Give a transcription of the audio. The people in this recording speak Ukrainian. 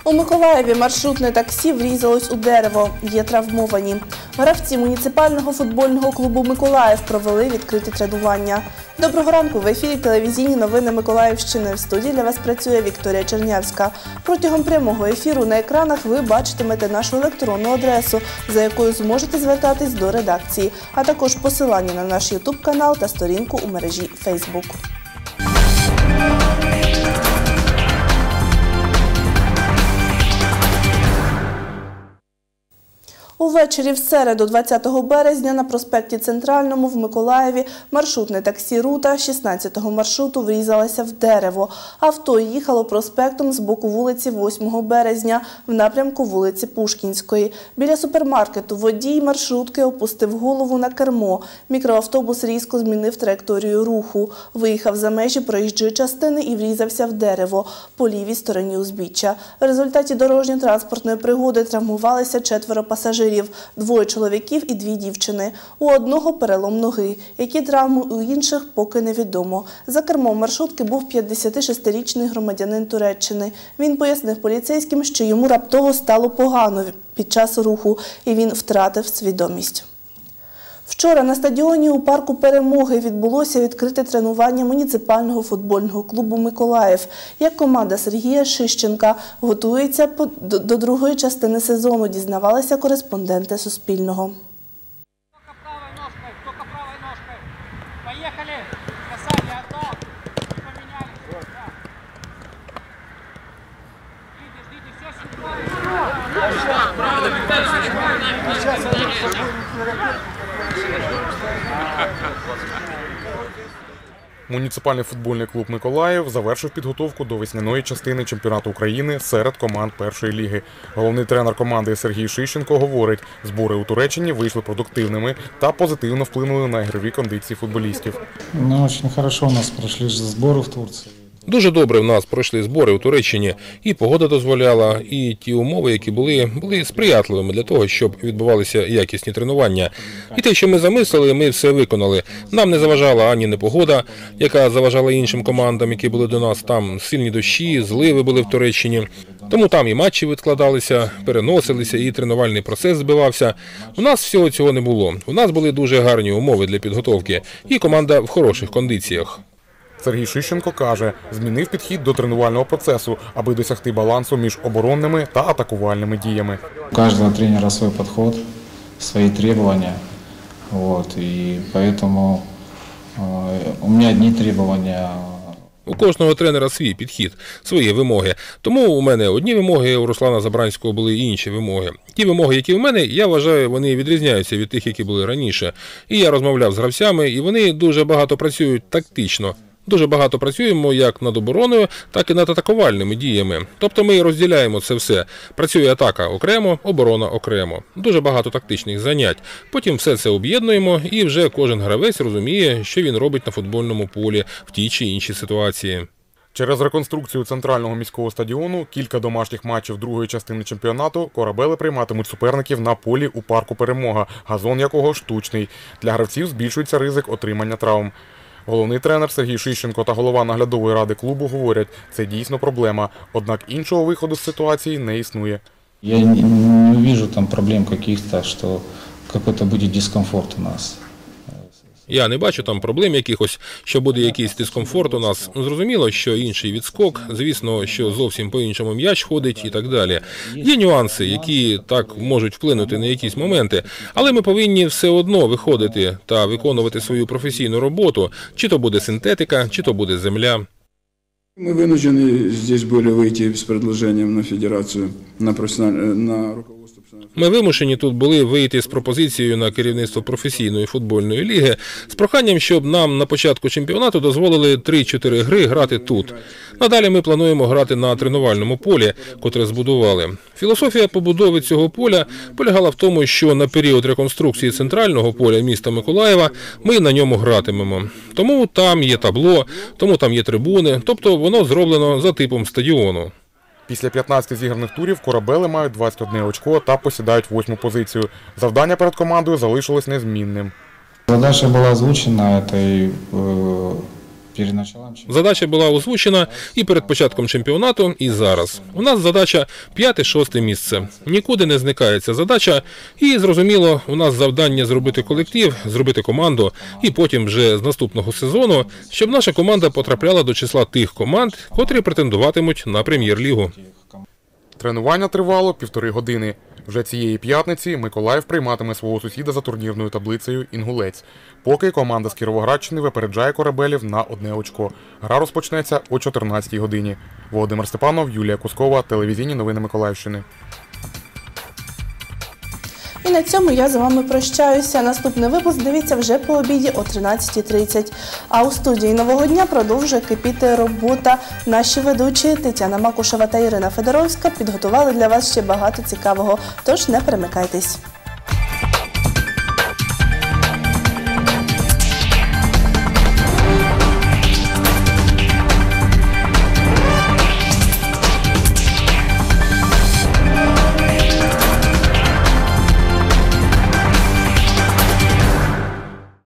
У Миколаєві маршрутне таксі врізалось у дерево. Є травмовані. Гравці муніципального футбольного клубу «Миколаїв» провели відкрите тренування. Доброго ранку! В ефірі телевізійні новини Миколаївщини. В студії для вас працює Вікторія Чернявська. Протягом прямого ефіру на екранах ви бачитимете нашу електронну адресу, за якою зможете звертатись до редакції, а також посилання на наш ютуб-канал та сторінку у мережі Фейсбук. Увечері в середу, 20 березня, на проспекті Центральному в Миколаєві маршрутне таксі «Рута» 16-го маршруту врізалося в дерево. Авто їхало проспектом з боку вулиці 8 березня в напрямку вулиці Пушкінської. Біля супермаркету водій маршрутки опустив голову на кермо. Мікроавтобус різко змінив траєкторію руху. Виїхав за межі проїжджої частини і врізався в дерево по лівій стороні узбіччя. В результаті дорожньо-транспортної пригоди травмувалися 4 пасажирів. 2 чоловіків і 2 дівчини. У одного перелом ноги. Які травми у інших поки невідомо. За кермом маршрутки був 56-річний громадянин Туреччини. Він пояснив поліцейським, що йому раптово стало погано під час руху і він втратив свідомість. Вчора на стадіоні у парку Перемоги відбулося відкрите тренування муніципального футбольного клубу «Миколаїв». Як команда Сергія Шищенка готується до другої частини сезону, дізнавалися кореспонденти Суспільного. Муніципальний футбольний клуб «Миколаїв» завершив підготовку до весняної частини чемпіонату України серед команд першої ліги. Головний тренер команди Сергій Шищенко говорить, збори у Туреччині вийшли продуктивними та позитивно вплинули на ігрові кондиції футболістів. Дуже добре у нас пройшли збори в Турції. Дуже добре в нас пройшли збори у Туреччині. І погода дозволяла, і ті умови, які були сприятливими для того, щоб відбувалися якісні тренування. І те, що ми замислили, ми все виконали. Нам не заважала ані непогода, яка заважала іншим командам, які були до нас. Там сильні дощі, зливи були в Туреччині. Тому там і матчі відкладалися, переносилися, і тренувальний процес збивався. У нас всього цього не було. У нас були дуже гарні умови для підготовки. І команда в хороших кондиціях. Сергій Шищенко каже, змінив підхід до тренувального процесу, аби досягти балансу між оборонними та атакувальними діями. У кожного тренера свій підхід, свої требування. І тому у мене одні требування. У кожного тренера свій підхід, свої вимоги. Тому у мене одні вимоги, у Руслана Забранського були інші вимоги. Ті вимоги, які в мене, я вважаю, вони відрізняються від тих, які були раніше. І я розмовляв з гравцями, і вони дуже багато працюють тактично. Дуже багато працюємо як над обороною, так і над атакувальними діями. Тобто ми розділяємо це все. Працює атака окремо, оборона окремо. Дуже багато тактичних занять. Потім все це об'єднуємо і вже кожен гравець розуміє, що він робить на футбольному полі в тій чи іншій ситуації. Через реконструкцію центрального міського стадіону кілька домашніх матчів другої частини чемпіонату корабели прийматимуть суперників на полі у парку Перемога, газон якого штучний. Для гравців збільшується ризик отримання травм. Головний тренер Сергій Шищенко та голова наглядової ради клубу говорять, це дійсно проблема, однак іншого виходу з ситуації не існує. Я не бачу там проблем якихось, що якийсь буде дискомфорт у нас. Я не бачу там проблем якихось, що буде якийсь дискомфорт у нас. Зрозуміло, що інший відскок, звісно, що зовсім по-іншому м'яч ходить і так далі. Є нюанси, які так можуть вплинути на якісь моменти, але ми повинні все одно виходити та виконувати свою професійну роботу, чи то буде синтетика, чи то буде земля. Мы вынуждены здесь были выйти с предложением на федерацию, на руководство. Ми вимушені тут були вийти з пропозицією на керівництво професійної футбольної ліги з проханням, щоб нам на початку чемпіонату дозволили 3-4 гри грати тут. Надалі ми плануємо грати на тренувальному полі, котре збудували. Філософія побудови цього поля полягала в тому, що на період реконструкції центрального поля міста Миколаєва ми на ньому гратимемо. Тому там є табло, тому там є трибуни, тобто воно зроблено за типом стадіону. Після 15 зіграних турів корабели мають 21 очко та посідають 8-му позицію. Завдання перед командою залишилось незмінним. Задача була озвучена, це перед началом чемпионата. Задача була озвучена і перед початком чемпіонату, і зараз. У нас задача 5-6 місце. Нікуди не зникає ця задача. І, зрозуміло, у нас завдання зробити колектив, зробити команду, і потім вже з наступного сезону, щоб наша команда потрапляла до числа тих команд, котрі претендуватимуть на прем'єр-лігу. Тренування тривало 1,5 години. Вже цієї п'ятниці Миколаїв прийматиме свого сусіда за турнірною таблицею «Інгулець». Поки команда з Кіровоградщини випереджає корабелів на 1 очко. Гра розпочнеться о 14-й годині. Володимир Степанов, Юлія Кускова, телевізійні новини Миколаївщини. І на цьому я з вами прощаюся. Наступний випуск дивіться вже по обіді о 13:30. А у студії «Нового дня» продовжує кипіти робота. Наші ведучі Тетяна Макушева та Ірина Федоровська підготували для вас ще багато цікавого. Тож не перемикайтесь.